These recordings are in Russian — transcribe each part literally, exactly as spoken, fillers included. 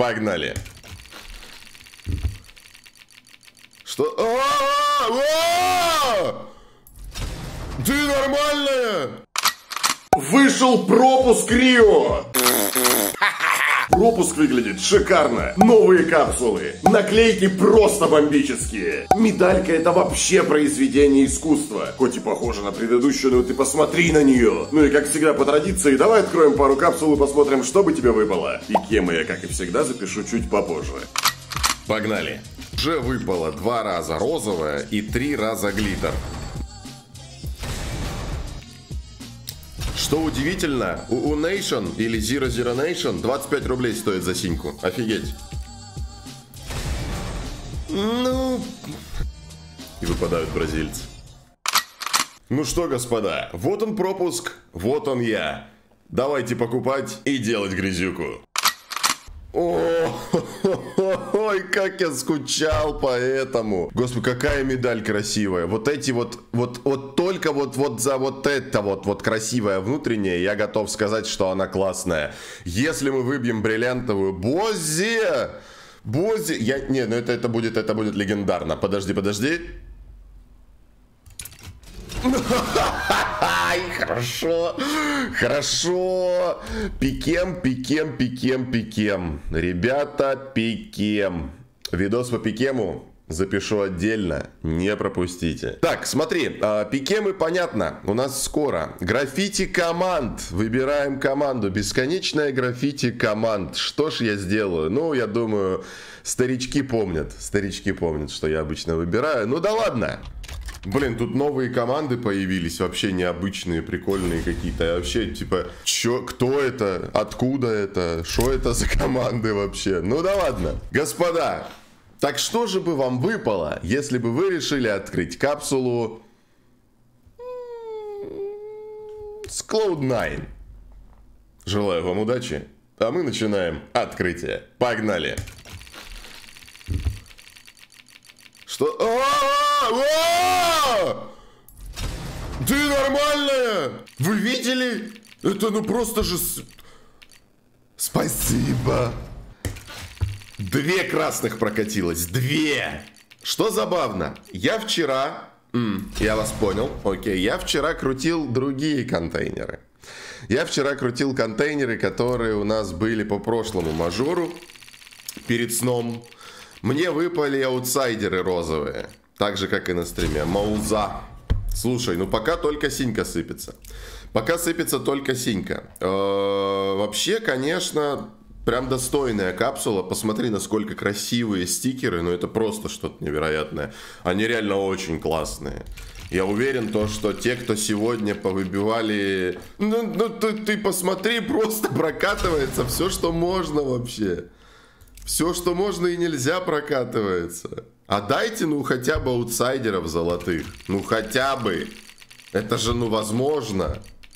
Погнали. Что? А-а-а! Ты нормальная? Вышел пропуск Рио. Пропуск выглядит шикарно. Новые капсулы. Наклейки просто бомбические. Медалька — это вообще произведение искусства. Хоть и похожа на предыдущую, но ты посмотри на нее. Ну и как всегда по традиции, давай откроем пару капсул и посмотрим, что бы тебе выпало. И кем я, как и всегда, запишу чуть попозже. Погнали. Уже выпало два раза розовая и три раза глиттер. Что удивительно, у, у Nation или Zero Zero Nation двадцать пять рублей стоит за синьку. Офигеть. Ну... И выпадают бразильцы. Ну что, господа, вот он пропуск, вот он я. Давайте покупать и делать грязюку. Ой, как я скучал по этому. Господи, какая медаль красивая. Вот эти вот, вот, вот только вот, вот за вот это вот, вот красивая внутренняя, я готов сказать, что она классная. Если мы выбьем бриллиантовую Боззи, Боззи, я, не, ну это, это будет, это будет легендарно. Подожди, подожди. Ай, хорошо, хорошо. Пикем, пикем, пикем, пикем. Ребята, пикем. Видос по пикему запишу отдельно, не пропустите. Так, смотри, э, пикемы понятно, у нас скоро. Граффити команд, выбираем команду. Бесконечная граффити команд. Что ж я сделаю? Ну, я думаю, старички помнят. Старички помнят, что я обычно выбираю. Ну да ладно. Блин, тут новые команды появились, вообще необычные, прикольные какие-то. Вообще, типа, чё, кто это, откуда это, что это за команды вообще? Ну да ладно. Господа, так что же бы вам выпало, если бы вы решили открыть капсулу с клауд найн? Желаю вам удачи, а мы начинаем открытие. Погнали. Что? А-а-а! Ты нормальная? Вы видели? Это ну просто же... Спасибо. Две красных прокатилось. Две. Что забавно. Я вчера... М, я вас понял. Окей. Я вчера крутил другие контейнеры. Я вчера крутил контейнеры, которые у нас были по прошлому мажору. Перед сном. Мне выпали аутсайдеры розовые. Так же, как и на стриме. Мауза. Слушай, ну пока только синька сыпется. Пока сыпется только синька. Э-э- вообще, конечно, прям достойная капсула. Посмотри, насколько красивые стикеры. Ну это просто что-то невероятное. Они реально очень классные. Я уверен, то, что те, кто сегодня повыбивали... Ну, ну ты, ты посмотри, просто прокатывается все, что можно вообще. Все, что можно и нельзя, прокатывается. А дайте, ну, хотя бы аутсайдеров золотых. Ну, хотя бы. Это же, ну, возможно.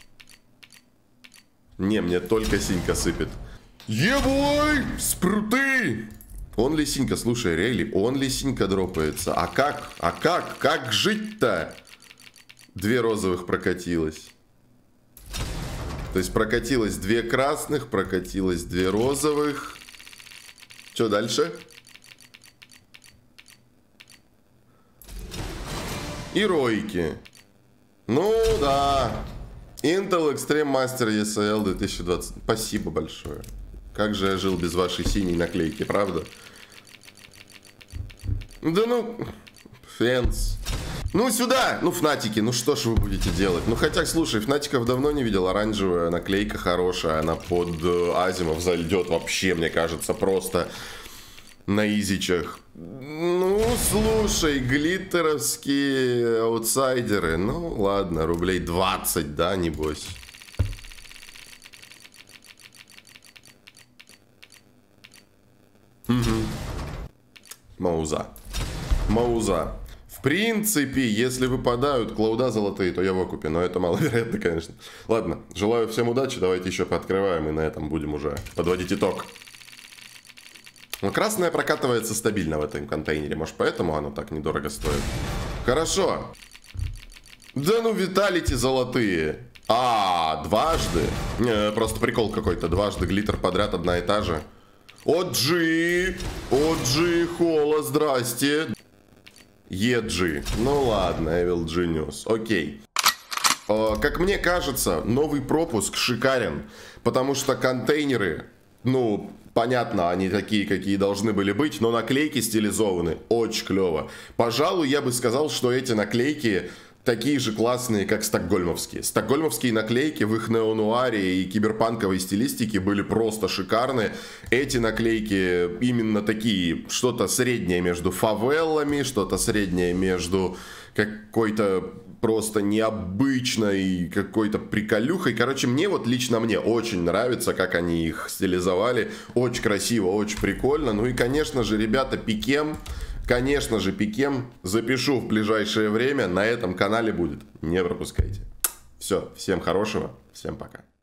Не, мне только синька сыпет. Ебой! Спруты! Он ли синька? Слушай, рейли, он ли синька дропается? А как? А как? Как жить-то? Две розовых прокатилось. То есть прокатилось две красных, прокатилось две розовых. Что дальше? И ройки. Ну да. Intel Extreme Master и эс эл две тысячи двадцать. Спасибо большое. Как же я жил без вашей синей наклейки, правда? Да ну... Фэнс. Ну сюда! Ну, Фнатики, ну что ж вы будете делать? Ну хотя, слушай, Фнатиков давно не видел. Оранжевая наклейка хорошая. Она под э, Азимов зайдет вообще, мне кажется, просто на изичах. Ну, слушай, глиттеровские аутсайдеры. Ну, ладно, рублей двадцать, да, небось. Угу. Мауза. Мауза. В принципе, если выпадают клауда золотые, то я в окупе. Но это маловероятно, конечно. Ладно, желаю всем удачи. Давайте еще пооткрываем и на этом будем уже подводить итог. Но красная прокатывается стабильно в этом контейнере. Может, поэтому оно так недорого стоит. Хорошо. Да ну, виталити золотые. А, дважды. Не, просто прикол какой-то. Дважды глиттер подряд, одна и та же. Оджи, Оджи, Хола, здрасте. Еджи, ну ладно, Evil Genius, окей. Как мне кажется, новый пропуск шикарен, потому что контейнеры, ну, понятно, они такие, какие должны были быть, но наклейки стилизованы очень клево. Пожалуй, я бы сказал, что эти наклейки такие же классные, как стокгольмовские. Стокгольмовские наклейки в их неонуаре и киберпанковой стилистике были просто шикарны. Эти наклейки именно такие, что-то среднее между фавелами, что-то среднее между какой-то просто необычной какой-то приколюхой. Короче, мне вот лично мне очень нравится, как они их стилизовали. Очень красиво, очень прикольно. Ну и, конечно же, ребята, пикем. Конечно же, пикем запишу в ближайшее время. На этом канале будет. Не пропускайте. Все, всем хорошего, всем пока.